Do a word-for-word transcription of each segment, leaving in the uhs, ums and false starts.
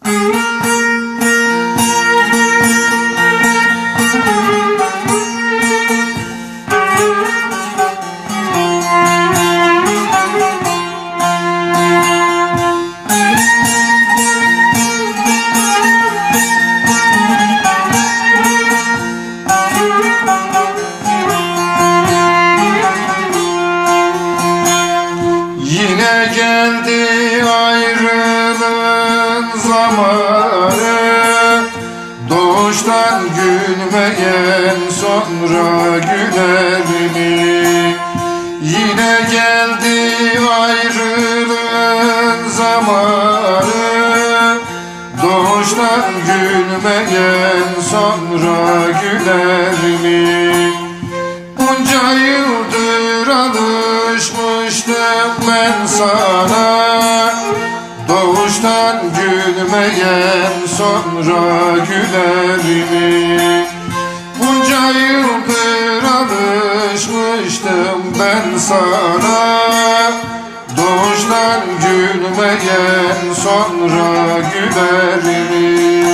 Yine geldi ayrılığın zamanı, doğuştan gülmeyen sonra güler mi? Yine geldi ayrılığın zamanı, doğuştan gülmeyen sonra güler mi? Bunca yıldır alışmıştım ben sana, doğuştan gülmeyen sonra güler mi? Bunca yıldır alışmıştım ben sana, doğuştan gülmeyen sonra güler mi?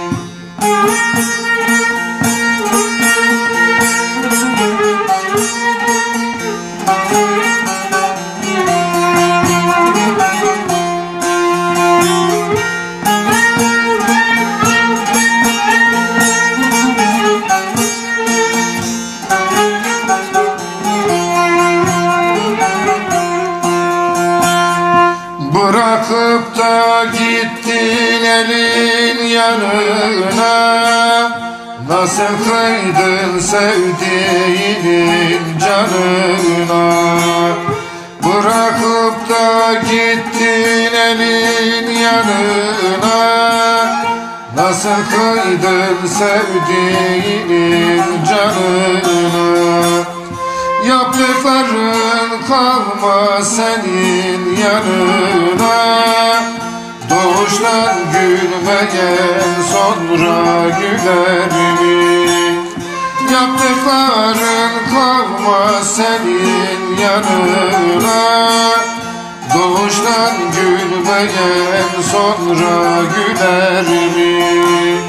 Bırakıp da gittin elin yanına, nasıl kıydın sevdiğinin canına? Bırakıp da gittin elin yanına, nasıl kıydın sevdiğinin canına? Yaptıkların kalmaz senin yanına, doğuştan gülmeyen sonra güler mi? Yaptıkların kalmaz senin yanına, doğuştan gülmeyen sonra güler mi?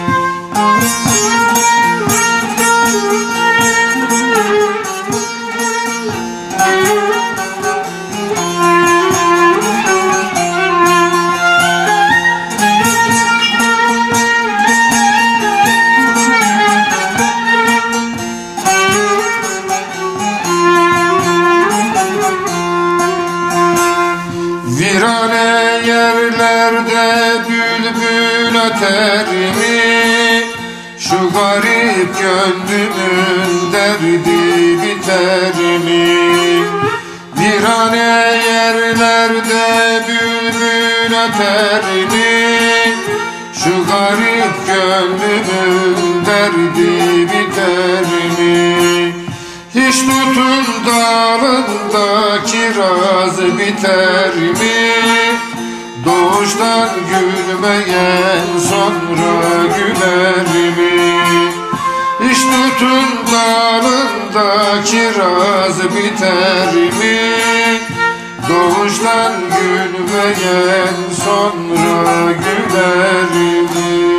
Virane yerlerde bülbül öter mi? Şu garip gönlümün derdi biter mi? Virane yerlerde bülbül öter mi? Şu garip gönlümün derdi biter mi? Hiç tutun dalında kiraz biter mi? Doğuştan gülmeyen sonra güler mi? Hiç tutun dalında kiraz biter mi? Doğuştan gülmeyen sonra güler mi?